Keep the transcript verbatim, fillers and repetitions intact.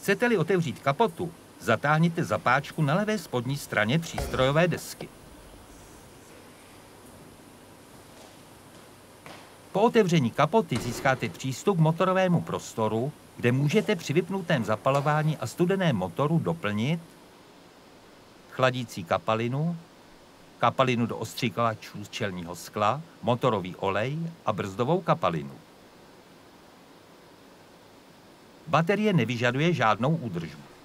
Chcete-li otevřít kapotu, zatáhněte zapáčku na levé spodní straně přístrojové desky. Po otevření kapoty získáte přístup k motorovému prostoru, kde můžete při vypnutém zapalování a studeném motoru doplnit chladící kapalinu, kapalinu do ostříkačů z čelního skla, motorový olej a brzdovou kapalinu. Baterie nevyžaduje žádnou údržbu.